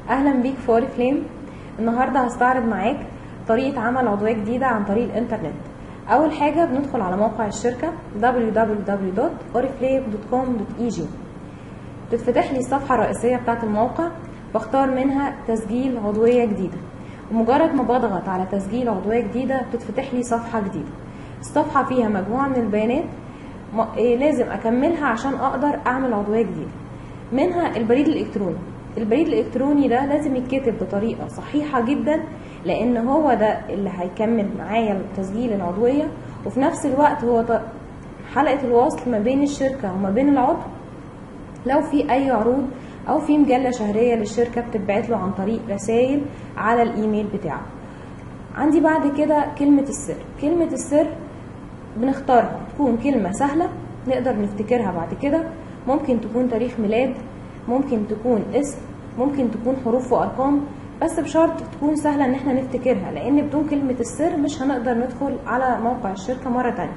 اهلا بيك في اوريفليم. النهارده هستعرض معاك طريقه عمل عضويه جديده عن طريق الانترنت. اول حاجه بندخل على موقع الشركه www.oriflame.com.eg. بتتفتح لي الصفحه الرئيسيه بتاعه الموقع، بختار منها تسجيل عضويه جديده، ومجرد ما بضغط على تسجيل عضويه جديده بتتفتح لي صفحه جديده. الصفحه فيها مجموعه من البيانات لازم اكملها عشان اقدر اعمل عضويه جديده، منها البريد الالكتروني. البريد الالكتروني ده لازم يتكتب بطريقه صحيحه جدا، لان هو ده اللي هيكمل معايا تسجيل العضويه، وفي نفس الوقت هو حلقه الوصل ما بين الشركه وما بين العضو. لو في اي عروض او في مجله شهريه للشركه بتتبعت له عن طريق رسائل على الايميل بتاعه. عندي بعد كده كلمه السر. كلمه السر بنختارها تكون كلمه سهله نقدر نفتكرها بعد كده، ممكن تكون تاريخ ميلاد، ممكن تكون اسم، ممكن تكون حروف وارقام، بس بشرط تكون سهله ان احنا نفتكرها، لان بدون كلمه السر مش هنقدر ندخل على موقع الشركه مره تانية.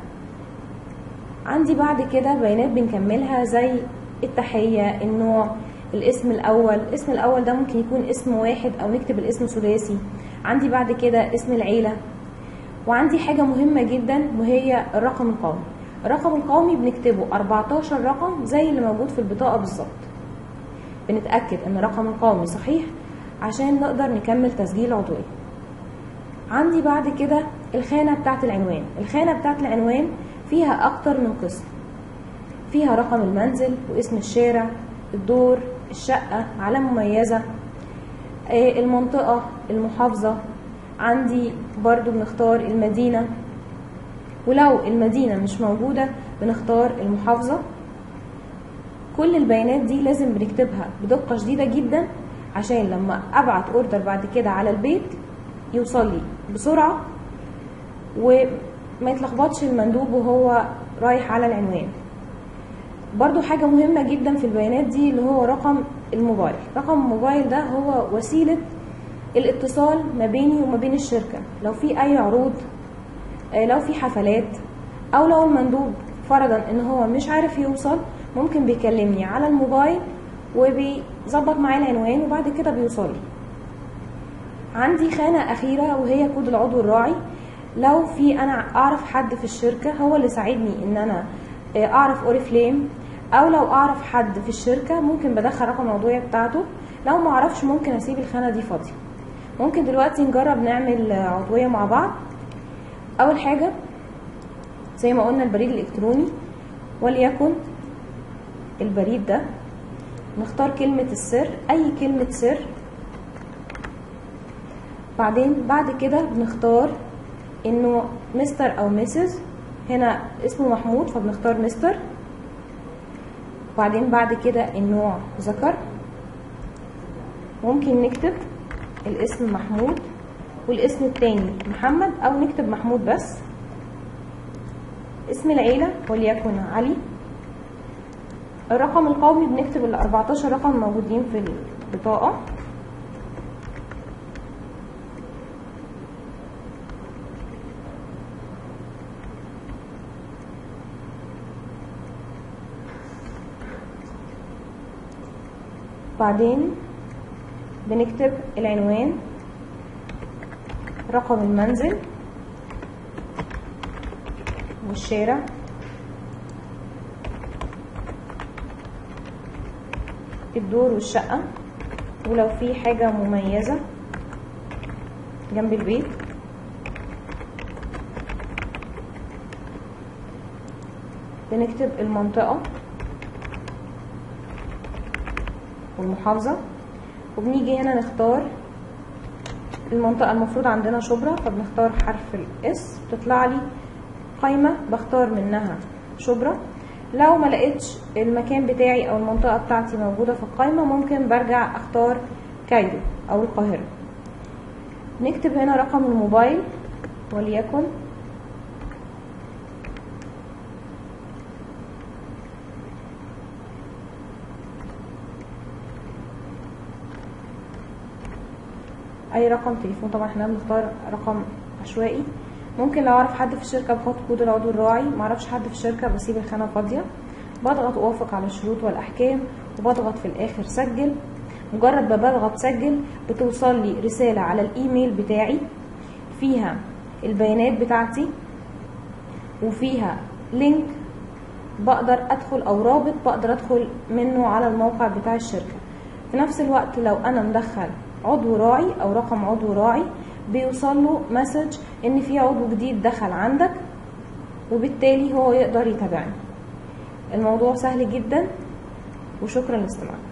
عندي بعد كده بيانات بنكملها زي التحيه، النوع، الاسم الاول. الاسم الاول ده ممكن يكون اسم واحد او نكتب الاسم ثلاثي. عندي بعد كده اسم العيله، وعندي حاجه مهمه جدا وهي الرقم القومي. الرقم القومي بنكتبه 14 رقم زي اللي موجود في البطاقه بالظبط. بنتأكد ان الرقم القومي صحيح عشان نقدر نكمل تسجيل عضوية. عندي بعد كده الخانة بتاعت العنوان. الخانة بتاعت العنوان فيها اكتر من قسم، فيها رقم المنزل واسم الشارع، الدور، الشقة، علامة مميزة، المنطقة، المحافظة. عندي برضو بنختار المدينة، ولو المدينة مش موجودة بنختار المحافظة. كل البيانات دي لازم بنكتبها بدقة شديدة جدا عشان لما ابعت اوردر بعد كده على البيت يوصل لي بسرعة وما يتلخبطش المندوب وهو رايح على العنوان. برضو حاجة مهمة جدا في البيانات دي اللي هو رقم الموبايل. رقم الموبايل ده هو وسيلة الاتصال ما بيني وما بين الشركة، لو في اي عروض، لو في حفلات، او لو المندوب فرضا ان هو مش عارف يوصل ممكن بيكلمني على الموبايل وبيظبط معايا العنوان وبعد كده بيوصل لي. عندي خانة أخيرة وهي كود العضو الراعي. لو في أنا أعرف حد في الشركة هو اللي ساعدني إن أنا أعرف أوريفليم، أو لو أعرف حد في الشركة ممكن بدخل رقم العضوية بتاعته، لو ما أعرفش ممكن أسيب الخانة دي فاضية. ممكن دلوقتي نجرب نعمل عضوية مع بعض. أول حاجة زي ما قلنا البريد الإلكتروني، وليكن البريد ده. نختار كلمة السر، أي كلمة سر. بعد كده بنختار إنه مستر أو مسز. هنا اسمه محمود فبنختار مستر. بعد كده النوع ذكر، ممكن نكتب الاسم محمود والاسم التاني محمد، أو نكتب محمود بس. اسم العيلة وليكن علي. الرقم القومي بنكتب ال 14 رقم موجودين في البطاقة. بعدين بنكتب العنوان، رقم المنزل والشارع، الدور والشقة، ولو في حاجة مميزة جنب البيت. بنكتب المنطقة والمحافظة، وبنيجي هنا نختار المنطقة. المفروض عندنا شبرا فبنختار حرف الاس، تطلع لي قائمة بختار منها شبرا. لو ما لقيتش المكان بتاعي او المنطقة بتاعتي موجودة في القائمة ممكن برجع اختار كايرو او القاهرة. نكتب هنا رقم الموبايل وليكن اي رقم تليفون. طبعا احنا بنختار رقم عشوائي. ممكن لو اعرف حد في الشركه بحط كود العضو الراعي، ما اعرفش حد في الشركه بسيب الخانه فاضيه. بضغط اوافق على الشروط والاحكام وبضغط في الاخر سجل. مجرد ما بضغط سجل بتوصل لي رسالة على الايميل بتاعي فيها البيانات بتاعتي وفيها لينك بقدر ادخل او رابط بقدر ادخل منه على الموقع بتاع الشركة. في نفس الوقت لو انا مدخل عضو راعي او رقم عضو راعي بيوصل له مسج ان في عضو جديد دخل عندك، وبالتالي هو يقدر يتابعني. الموضوع سهل جدا، وشكرا لاستماعكم.